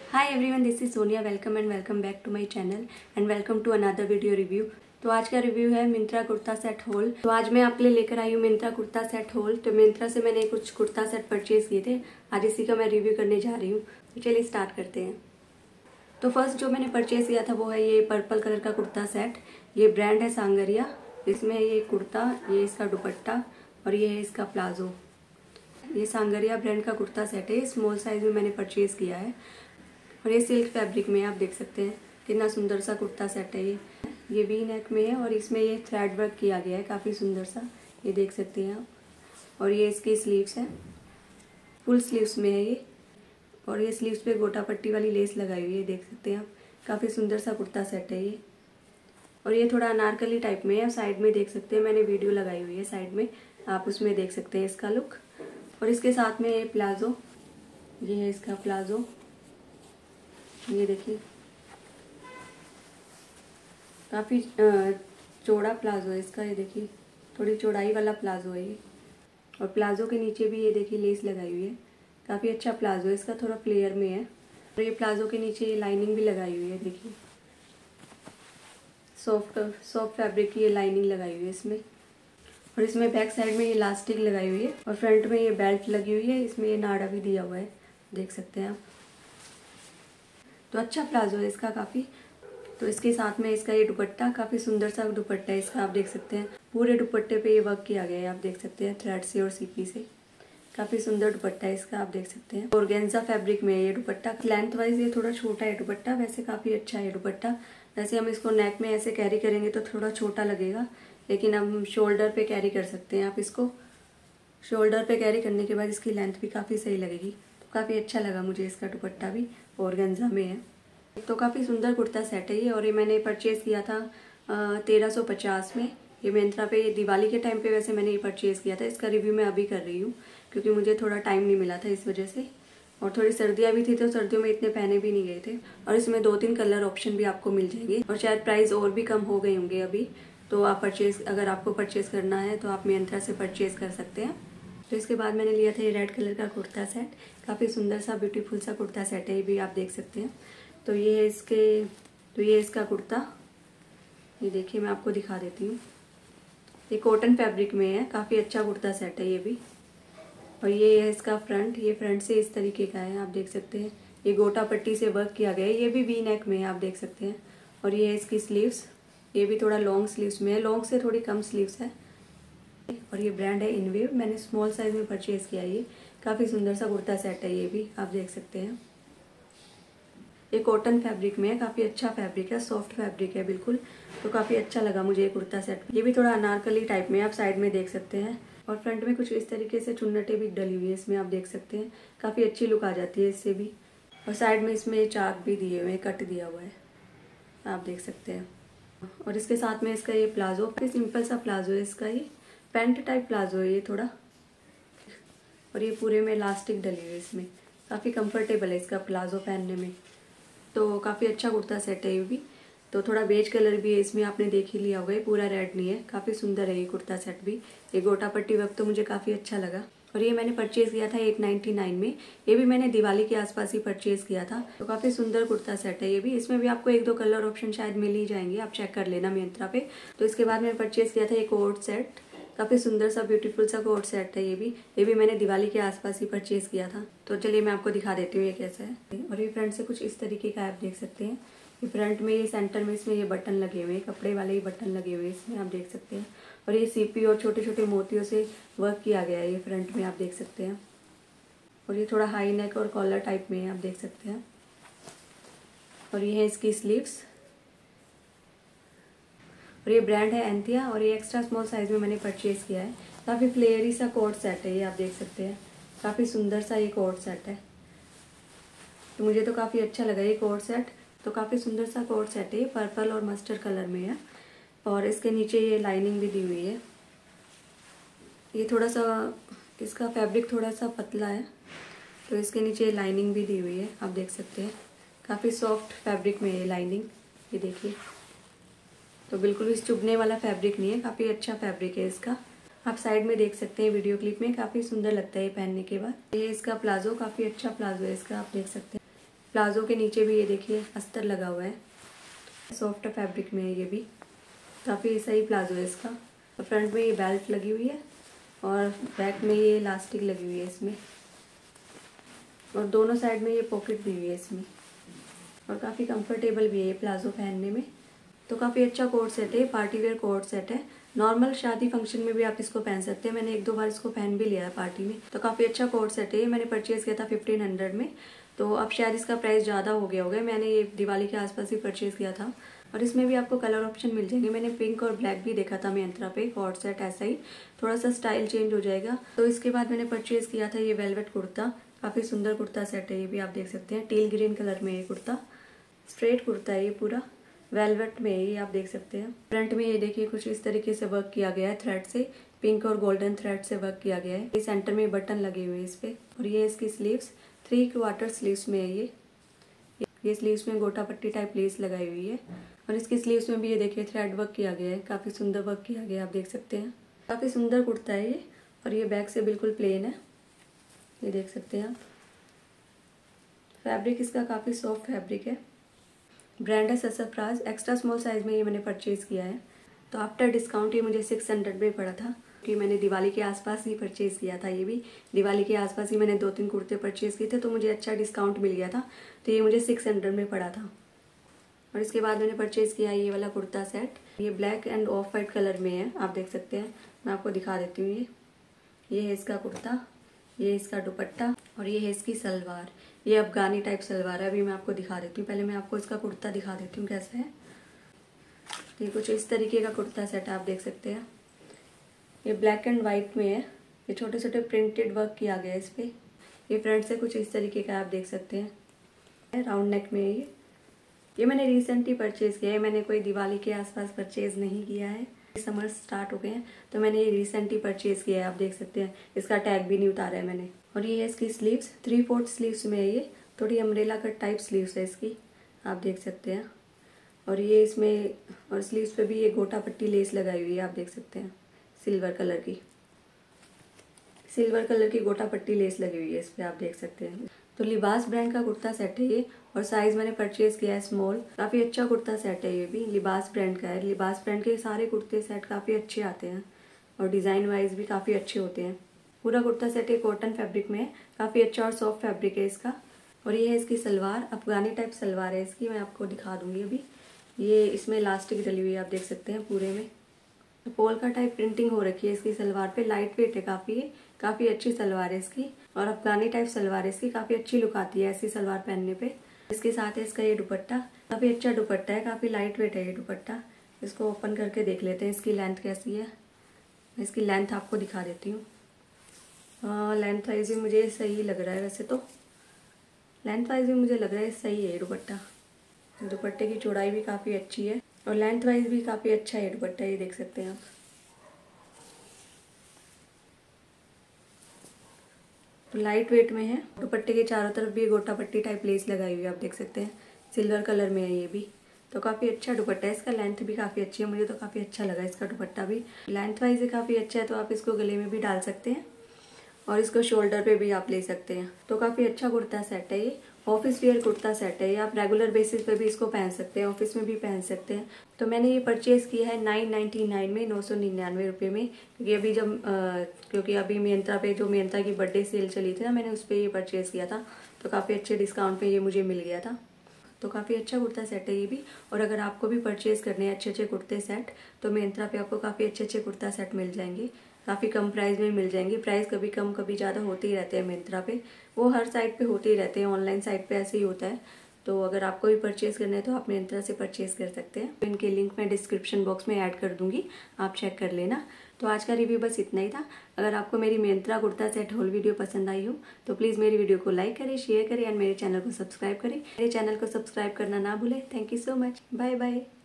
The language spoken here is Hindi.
Hi everyone, this is Sonia. Welcome and welcome back to my channel and welcome to another video review. तो आज का रिव्यू है मिंत्रा कुर्ता सेट होल। तो आज मैं आपके लिए लेकर आई हूँ मिंत्रा कुर्ता सेट होल। तो मिंत्रा से मैंने कुछ कुर्ता सेट परचेज किए थे, आज इसी का मैं रिव्यू करने जा रही हूँ। तो चलिए स्टार्ट करते हैं। तो फर्स्ट जो मैंने परचेज किया था वो है ये पर्पल कलर का कुर्ता सेट। ये ब्रांड है सांगरिया। इसमें ये कुर्ता, ये इसका दुपट्टा और ये है इसका प्लाजो। ये सांगरिया ब्रांड का कुर्ता सेट है, स्मॉल साइज में मैंने परचेज किया है और ये सिल्क फैब्रिक में आप देख सकते हैं कितना सुंदर सा कुर्ता सेट है। ये वी नेक में है और इसमें ये थ्रेड वर्क किया गया है, काफ़ी सुंदर सा, ये देख सकते हैं आप। और ये इसकी स्लीव्स है, फुल स्लीव्स में है ये। और ये स्लीव्स पे गोटा पट्टी वाली लेस लगाई हुई है, देख सकते हैं आप। काफ़ी सुंदर सा कुर्ता सेट है ये। और ये थोड़ा अनारकली टाइप में है, साइड में देख सकते हैं, मैंने वीडियो लगाई हुई है साइड में, आप उसमें देख सकते हैं इसका लुक। और इसके साथ में ये प्लाजो, ये है इसका प्लाजो, ये देखिए काफ़ी चौड़ा प्लाजो है इसका। ये देखिए थोड़ी चौड़ाई वाला प्लाजो है ये। और प्लाजो के नीचे भी ये देखिए लेस लगाई हुई है, काफ़ी अच्छा प्लाजो है इसका, थोड़ा फ्लेयर में है। और ये प्लाजो के नीचे ये लाइनिंग भी लगाई हुई है, देखिए सॉफ्ट फैब्रिक की ये लाइनिंग लगाई हुई है इसमें। और इसमें बैक साइड में ये इलास्टिक लगाई हुई है और फ्रंट में ये बेल्ट लगी हुई है, इसमें ये नाड़ा भी दिया हुआ है, देख सकते हैं आप। तो अच्छा प्लाजो है इसका काफ़ी। तो इसके साथ में इसका ये दुपट्टा, काफ़ी सुंदर सा दुपट्टा है इसका, आप देख सकते हैं। पूरे दुपट्टे पे ये वर्क किया गया है, आप देख सकते हैं, थ्रेड से और सीपी से। काफ़ी सुंदर दुपट्टा है इसका, आप देख सकते हैं। ऑर्गेन्जा फैब्रिक में ये दुपट्टा, लेंथ वाइज ये थोड़ा छोटा है दुपट्टा, वैसे काफ़ी अच्छा है दुपट्टा। वैसे हम इसको नेक में ऐसे कैरी करेंगे तो थोड़ा छोटा लगेगा, लेकिन हम शोल्डर पे कैरी कर सकते हैं आप इसको। शोल्डर पे कैरी करने के बाद इसकी लेंथ भी काफ़ी सही लगेगी। तो काफ़ी अच्छा लगा मुझे इसका दुपट्टा भी, ऑर्गेन्जा में है। तो काफ़ी सुंदर कुर्ता सेट है ये। और ये मैंने परचेज़ किया था 1350 में। ये मिंत्रा पे, ये दिवाली के टाइम पे वैसे मैंने ये परचेज़ किया था। इसका रिव्यू मैं अभी कर रही हूँ क्योंकि मुझे थोड़ा टाइम नहीं मिला था इस वजह से, और थोड़ी सर्दियाँ भी थी तो सर्दियों में इतने पहने भी नहीं गए थे। और इसमें 2-3 कलर ऑप्शन भी आपको मिल जाएंगे और शायद प्राइस और भी कम हो गए होंगे अभी। तो आप अगर आपको परचेज़ करना है तो आप मिंत्रा से परचेज़ कर सकते हैं। तो इसके बाद मैंने लिया था ये रेड कलर का कुर्ता सेट। काफ़ी सुंदर सा ब्यूटीफुल सा कुर्ता सेट है, ये भी आप देख सकते हैं। तो ये है ये इसका कुर्ता, ये देखिए मैं आपको दिखा देती हूँ। ये कॉटन फैब्रिक में है, काफ़ी अच्छा कुर्ता सेट है ये भी। और ये है इसका फ्रंट, ये फ्रंट से इस तरीके का है, आप देख सकते हैं। ये गोटा पट्टी से वर्क किया गया है, ये भी वी नेक में है, आप देख सकते हैं। और ये है इसकी स्लीव्स, ये भी थोड़ा लॉन्ग स्लीव्स में है, लॉन्ग से थोड़ी कम स्लीव्स है। और ये ब्रांड है इनवेव, मैंने स्मॉल साइज में परचेज किया है ये। काफ़ी सुंदर सा कुर्ता सेट है ये भी, आप देख सकते हैं। ये कॉटन फैब्रिक में है, काफ़ी अच्छा फैब्रिक है, सॉफ्ट फैब्रिक है बिल्कुल। तो काफ़ी अच्छा लगा मुझे ये कुर्ता सेट। ये भी थोड़ा अनारकली टाइप में, आप साइड में देख सकते हैं। और फ्रंट में कुछ इस तरीके से चुन्नटे भी डली हुई है इसमें, आप देख सकते हैं। काफ़ी अच्छी लुक आ जाती है इससे भी। और साइड में इसमें चाक भी दिए हुए हैं, कट दिया हुआ है, आप देख सकते हैं। और इसके साथ में इसका ये प्लाजो, सिंपल सा प्लाजो है इसका, ये पैंट टाइप प्लाजो है ये थोड़ा। और ये पूरे में इलास्टिक डली हुई है इसमें, काफ़ी कंफर्टेबल है इसका प्लाजो पहनने में। तो काफ़ी अच्छा कुर्ता सेट है ये भी। तो थोड़ा बेज कलर भी है इसमें, आपने देख ही लिया होगा, ये पूरा रेड नहीं है। काफ़ी सुंदर है ये कुर्ता सेट भी। ये गोटा पट्टी वर्क तो मुझे काफ़ी अच्छा लगा। और ये मैंने परचेज़ किया था 899 में। ये भी मैंने दिवाली के आसपास ही परचेज़ किया था। तो काफ़ी सुंदर कुर्ता सेट है ये भी। इसमें भी आपको 1-2 कलर ऑप्शन शायद मिल ही जाएंगे, आप चेक कर लेना मिंत्रा पे। तो इसके बाद मैंने परचेज़ किया था एक कोट सेट, काफ़ी सुंदर सा ब्यूटीफुल सा कोट सेट है ये भी मैंने दिवाली के आसपास ही परचेज़ किया था। तो चलिए मैं आपको दिखा देती हूँ ये कैसा है। और ये फ्रंट से कुछ इस तरीके का आप देख सकते हैं। ये फ्रंट में, ये सेंटर में इसमें ये बटन लगे हुए हैं, कपड़े वाले ही बटन लगे हुए हैं इसमें, आप देख सकते हैं। और ये सीपी और छोटे छोटे मोतियों से वर्क किया गया है ये फ्रंट में, आप देख सकते हैं। और ये थोड़ा हाई नेक और कॉलर टाइप में है, आप देख सकते हैं। और ये है इसकी स्लीव्स। और ये ब्रांड है एंथिया और ये एक्स्ट्रा स्मॉल साइज में मैंने परचेज़ किया है। काफ़ी फ्लेयरी सा कोट सेट है ये, आप देख सकते हैं। काफ़ी सुंदर सा ये कोट सेट है, तो मुझे तो काफ़ी अच्छा लगा ये कोट सेट। तो काफ़ी सुंदर सा कोट सेट है, पर्पल और मस्टर्ड कलर में है। और इसके नीचे ये लाइनिंग भी दी हुई है। ये थोड़ा सा, इसका फैब्रिक थोड़ा सा पतला है, तो इसके नीचे लाइनिंग भी दी हुई है, आप देख सकते हैं। काफ़ी सॉफ्ट फैब्रिक में है लाइनिंग, ये देखिए। तो बिल्कुल भी चुभने वाला फैब्रिक नहीं है, काफ़ी अच्छा फैब्रिक है इसका। आप साइड में देख सकते हैं वीडियो क्लिप में, काफ़ी सुंदर लगता है ये पहनने के बाद। ये इसका प्लाजो, काफ़ी अच्छा प्लाजो है इसका, आप देख सकते हैं। प्लाजो के नीचे भी ये देखिए अस्तर लगा हुआ है, सॉफ्ट फैब्रिक में है ये भी, काफ़ी सही प्लाजो है इसका। और फ्रंट में ये बेल्ट लगी हुई है और बैक में ये इलास्टिक लगी हुई है इसमें, और दोनों साइड में ये पॉकेट दी हुई है इसमें, और काफ़ी कंफर्टेबल भी है ये प्लाजो पहनने में। तो काफ़ी अच्छा कोट सेट है, पार्टी वेयर कोट सेट है। नॉर्मल शादी फंक्शन में भी आप इसको पहन सकते हैं। मैंने 1-2 बार इसको पहन भी लिया है पार्टी में। तो काफ़ी अच्छा कोट सेट है। मैंने परचेज़ किया था 1500 में, तो अब शायद इसका प्राइस ज़्यादा हो गया होगा। मैंने ये दिवाली के आसपास ही परचेज़ किया था। और इसमें भी आपको कलर ऑप्शन मिल जाएंगे। मैंने पिंक और ब्लैक भी देखा था मिंत्रा पे, कोट सेट ऐसा ही, थोड़ा सा स्टाइल चेंज हो जाएगा। तो इसके बाद मैंने परचेज़ किया था ये वेलवेट कुर्ता, काफ़ी सुंदर कुर्ता सेट है ये भी, आप देख सकते हैं। टील ग्रीन कलर में ये कुर्ता, स्ट्रेट कुर्ता है ये पूरा, वेलवेट में ये आप देख सकते हैं। फ्रंट में ये देखिए कुछ इस तरीके से वर्क किया गया है, थ्रेड से, पिंक और गोल्डन थ्रेड से वर्क किया गया है। ये सेंटर में बटन लगे हुए हैं इस पे, और ये इसकी स्लीव्स 3/4 स्लीव्स में है ये स्लीव्स में गोटा पट्टी टाइप लेस लगाई हुई है, और इसकी स्लीव्स में भी ये देखिए थ्रेड वर्क किया गया है, काफ़ी सुंदर वर्क किया गया है, आप देख सकते हैं। काफ़ी सुंदर कुर्ता है ये, और ये बैक से बिल्कुल प्लेन है, ये देख सकते हैं आप। फैब्रिक इसका काफ़ी सॉफ्ट फैब्रिक है। ब्रांड है ससफ्राज, एक्स्ट्रा स्मॉल साइज़ में ये मैंने परचेज़ किया है। तो आफ्टर डिस्काउंट ये मुझे 600 में पड़ा था, कि मैंने दिवाली के आसपास ही परचेज़ किया था। ये भी दिवाली के आसपास ही मैंने 2-3 कुर्ते परचेज़ किए थे, तो मुझे अच्छा डिस्काउंट मिल गया था, तो ये मुझे 600 में पड़ा था। और इसके बाद मैंने परचेज़ किया ये वाला कुर्ता सेट, ये black and off white colour में है, आप देख सकते हैं। मैं आपको दिखा देती हूँ। ये है इसका कुर्ता, ये इसका दुपट्टा, और ये है इसकी सलवार। ये अफगानी टाइप सलवार है। अभी मैं आपको दिखा देती हूँ। पहले मैं आपको इसका कुर्ता दिखा देती हूँ कैसा है। ये कुछ इस तरीके का कुर्ता सेट आप देख सकते हैं। ये ब्लैक एंड वाइट में है, ये छोटे छोटे प्रिंटेड वर्क किया गया है इस पर। ये फ्रंट से कुछ इस तरीके का आप देख सकते हैं, राउंड नेक में है ये मैंने रिसेंटली परचेज़ किया है। मैंने कोई दिवाली के आसपास परचेज़ नहीं किया है। समर स्टार्ट हो गए हैं, तो मैंने ये रिसेंटली परचेज़ किया है, आप देख सकते हैं। इसका टैग भी नहीं उतारा है मैंने। और ये है इसकी स्लीव्स, 3/4 स्लीव्स में है ये, थोड़ी अम्ब्रेला कट टाइप स्लीव्स है इसकी, आप देख सकते हैं। और ये इसमें, और स्लीव्स पे भी ये गोटा पट्टी लेस लगाई हुई है, आप देख सकते हैं। सिल्वर कलर की गोटा पट्टी लेस लगी हुई है इस पर, आप देख सकते हैं। तो लिबास ब्रांड का कुर्ता सेट है ये, और साइज मैंने परचेज़ किया है स्मॉल। काफ़ी अच्छा कुर्ता सेट है ये भी, लिबास ब्रांड का है। लिबास ब्रांड के सारे कुर्ते सेट काफ़ी अच्छे आते हैं, और डिज़ाइन वाइज भी काफ़ी अच्छे होते हैं। पूरा कुर्ता सेट एक कॉटन फैब्रिक में है, काफ़ी अच्छा और सॉफ्ट फैब्रिक है इसका। और ये है इसकी सलवार, अफगानी टाइप सलवार है इसकी, मैं आपको दिखा दूंगी अभी। ये इसमें इलास्टिक डली हुई है, आप देख सकते हैं पूरे में। तो पोल्का टाइप प्रिंटिंग हो रखी है इसकी सलवार पे, लाइट वेट है काफ़ी अच्छी सलवार है इसकी, और अफगानी टाइप सलवार है इसकी, काफ़ी अच्छी लुक आती है ऐसी सलवार पहनने पे। इसके साथ है इसका ये दुपट्टा, काफ़ी अच्छा दुपट्टा है, काफ़ी लाइट वेट है ये दुपट्टा। इसको ओपन करके देख लेते हैं इसकी लेंथ कैसी है। मैं इसकी लेंथ आपको दिखा देती हूँ। लेंथ वाइज भी मुझे सही लग रहा है, वैसे तो लेंथ वाइज भी मुझे लग रहा है सही है ये दुपट्टा। दुपट्टे की चौड़ाई भी काफ़ी अच्छी है, और लेंथ वाइज भी काफ़ी अच्छा है दुपट्टा, ये देख सकते हैं आप। तो लाइट वेट में है। दुपट्टे के चारों तरफ भी गोटा पट्टी टाइप लेस लगाई हुई है, आप देख सकते हैं। सिल्वर कलर में है ये भी, तो काफ़ी अच्छा दुपट्टा है। इसका लेंथ भी काफ़ी अच्छी है, मुझे तो काफ़ी अच्छा लगा इसका दुपट्टा भी। लेंथ वाइज ही काफ़ी अच्छा है, तो आप इसको गले में भी डाल सकते हैं, और इसको शोल्डर पे भी आप ले सकते हैं। तो काफ़ी अच्छा कुर्ता सेट है ये, ऑफिस वेयर कुर्ता सेट है ये। आप रेगुलर बेसिस पे भी इसको पहन सकते हैं, ऑफिस में भी पहन सकते हैं। तो मैंने ये परचेज़ किया है 999 में, 999 रुपये में, क्योंकि अभी मिंत्रा पे जो मिंत्रा की बर्थडे सेल चली थी ना, मैंने उस पर ये परचेज़ किया था, तो काफ़ी अच्छे डिस्काउंट पे ये मुझे मिल गया था। तो काफ़ी अच्छा कुर्ता सेट है ये भी। और अगर आपको भी परचेज़ करने हैं अच्छे कुर्ते सेट, तो मिंत्रा पे आपको काफ़ी अच्छे कुर्ता सेट मिल जाएंगे, काफ़ी कम प्राइस में मिल जाएंगे। प्राइस कभी कम कभी ज़्यादा होते ही रहते हैं मिंत्रा पे, वो हर साइट पे होते ही रहते हैं, ऑनलाइन साइट पे ऐसे ही होता है। तो अगर आपको भी परचेज़ करना है तो आप मिंत्रा से परचेज़ कर सकते हैं। इनके लिंक मैं डिस्क्रिप्शन बॉक्स में ऐड कर दूंगी, आप चेक कर लेना। तो आज का रिव्यू बस इतना ही था। अगर आपको मेरी Myntra kurta set whole video पसंद आई हो तो प्लीज़ मेरी वीडियो को लाइक करें, शेयर करें, एंड मेरे चैनल को सब्सक्राइब करें। मेरे चैनल को सब्सक्राइब करना ना भूलें। Thank you so much, bye bye.